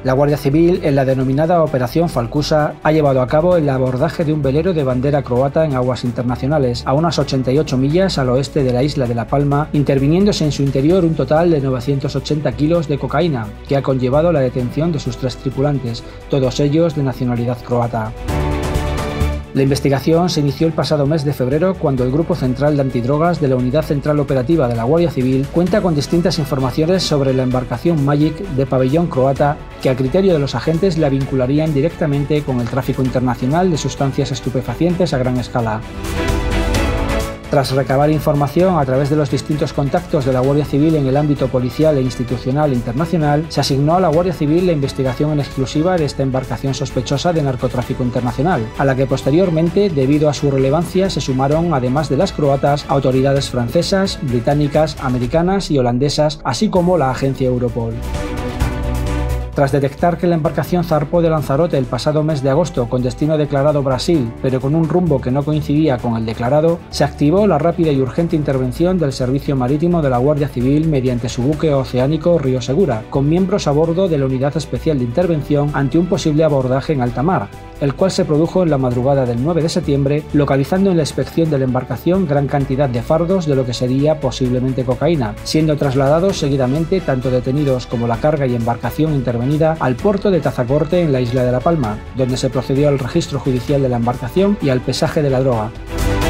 La Guardia Civil, en la denominada Operación Falcusa, ha llevado a cabo el abordaje de un velero de bandera croata en aguas internacionales, a unas 88 millas al oeste de la isla de La Palma, interviniéndose en su interior un total de 980 kilos de cocaína, que ha conllevado la detención de sus 3 tripulantes, todos ellos de nacionalidad croata. La investigación se inició el pasado mes de febrero cuando el Grupo Central de Antidrogas de la Unidad Central Operativa de la Guardia Civil cuenta con distintas informaciones sobre la embarcación Magic de pabellón croata que a criterio de los agentes la vincularían directamente con el tráfico internacional de sustancias estupefacientes a gran escala. Tras recabar información a través de los distintos contactos de la Guardia Civil en el ámbito policial e institucional internacional, se asignó a la Guardia Civil la investigación en exclusiva de esta embarcación sospechosa de narcotráfico internacional, a la que posteriormente, debido a su relevancia, se sumaron, además de las croatas, autoridades francesas, británicas, americanas y holandesas, así como la agencia Europol. Tras detectar que la embarcación zarpó de Lanzarote el pasado mes de agosto con destino declarado Brasil, pero con un rumbo que no coincidía con el declarado, se activó la rápida y urgente intervención del Servicio Marítimo de la Guardia Civil mediante su buque oceánico Río Segura, con miembros a bordo de la Unidad Especial de Intervención ante un posible abordaje en alta mar, el cual se produjo en la madrugada del 9 de septiembre, localizando en la inspección de la embarcación gran cantidad de fardos de lo que sería posiblemente cocaína, siendo trasladados seguidamente tanto detenidos como la carga y embarcación intervenida al puerto de Tazacorte en la isla de La Palma, donde se procedió al registro judicial de la embarcación y al pesaje de la droga.